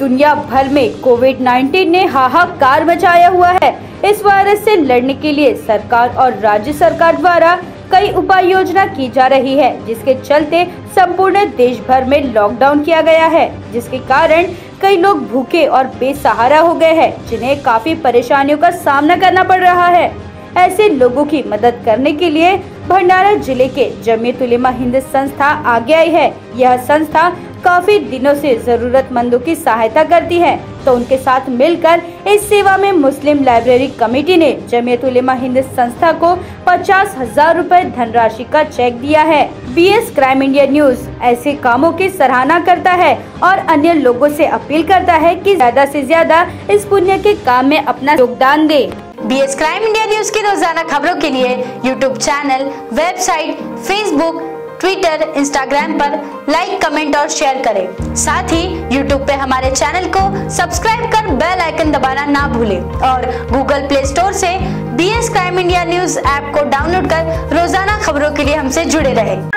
दुनिया भर में कोविड-19 ने हाहाकार मचाया हुआ है। इस वायरस से लड़ने के लिए सरकार और राज्य सरकार द्वारा कई उपाय योजना की जा रही है, जिसके चलते संपूर्ण देश भर में लॉकडाउन किया गया है, जिसके कारण कई लोग भूखे और बेसहारा हो गए हैं, जिन्हें काफी परेशानियों का सामना करना पड़ रहा है। ऐसे लोगों की मदद करने के लिए भंडारा जिले के जमीयत उलेमा हिंद संस्था आगे आई है। यह संस्था काफी दिनों से जरूरतमंदों की सहायता करती है, तो उनके साथ मिलकर इस सेवा में मुस्लिम लाइब्रेरी कमेटी ने जमीयत उलेमा हिंद संस्था को 50,000 रुपए धनराशि का चेक दिया है। बीएस क्राइम इंडिया न्यूज ऐसे कामों की सराहना करता है और अन्य लोगों से अपील करता है कि ज्यादा से ज्यादा इस पुण्य के काम में अपना योगदान दे। बीएस क्राइम इंडिया न्यूज की रोजाना खबरों के लिए YouTube channel, website, Facebook, Twitter, Instagram पर लाइक, कमेंट और शेयर करें। साथ ही यूट्यूब पे हमारे चैनल को सब्सक्राइब कर बेल आइकन दबाना ना भूलें और गूगल प्ले स्टोर से BS crime India news app को डाउनलोड कर रोजाना खबरों के लिए हमसे जुड़े रहें।